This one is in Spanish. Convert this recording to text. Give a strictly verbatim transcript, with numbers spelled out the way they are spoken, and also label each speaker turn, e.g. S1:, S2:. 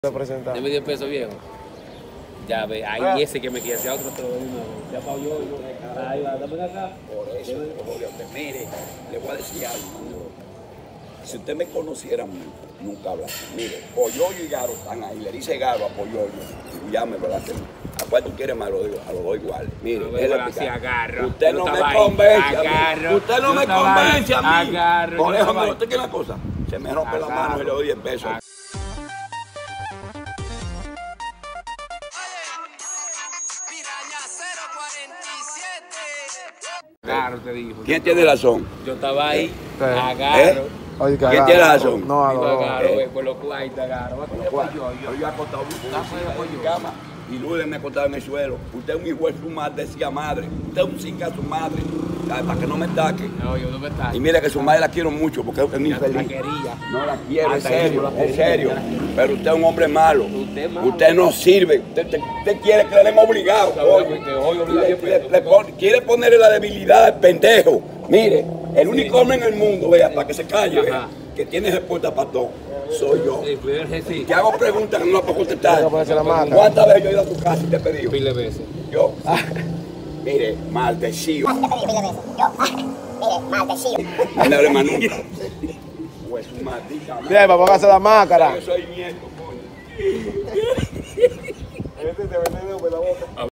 S1: Representar.
S2: Deme diez pesos, viejo. Ya ve, ahí ah. Ese que me quiere hacer otro te lo doy una vez. Ya pago yo, yo. Ahí va, dame acá.
S3: Por eso, Julio, mire, le voy a decir algo. Si usted me conociera, nunca habla. Mire, Polloyo y Garo están ahí. Le dice Garo a Polloyo. Y ya me lo hace. ¿A cuál tú quieres más? Lo digo, a los dos igual. Mire,
S2: no, él le agarro.
S3: Usted no me convence a mí. Usted no me convence a mí.
S2: Agarro.
S3: Por eso, ¿usted quiere una cosa? Se me rompe la mano y le doy diez pesos.
S2: Agarro, te dijo.
S3: ¿Quién tiene razón?
S2: Yo estaba ahí,
S1: ¿Qué?
S2: agarro.
S3: ¿Eh?
S1: Oye, que
S3: ¿Quién
S1: agarro.
S3: tiene razón?
S1: No,
S2: Digo,
S1: no,
S2: agarro,
S3: eh.
S2: ve, por los cuartos, agarro. Va a coger pollo, yo.
S3: Yo he acostado en mi cama y Lourdes me ha acostado en el suelo. Usted es un hijo de su madre, decía madre. Usted es un cinca a su madre, para que no me taque.
S2: No, yo no me taque.
S3: Y mire que su madre la quiero mucho porque es muy feliz.
S2: La quería.
S3: No la quiero, en
S2: Hasta
S3: serio,
S2: yo la
S3: en serio. Pero usted es un hombre malo.
S2: Usted es malo.
S3: Usted no sirve. Usted, usted, usted quiere que le demos obligado.
S2: Oye, que hoy obliga
S3: le, le, le pone, quiere ponerle la debilidad al pendejo. Mire, el único hombre en el mundo, vea, para que se calle, vea, que tiene respuesta para todo, soy yo.
S2: Sí.
S3: Te hago preguntas que no las puedo contestar.
S1: La
S3: ¿Cuántas veces yo he ido a tu casa y te he pedido?
S2: Pile veces.
S3: Yo. Mire, maldecido.
S4: Mire, maldecido.
S3: Mira, hermano. Pues su maldita madre.
S1: Bien, papá, hacer la máscara.
S3: Yo soy nieto, coño.
S1: Este te vende de la boca.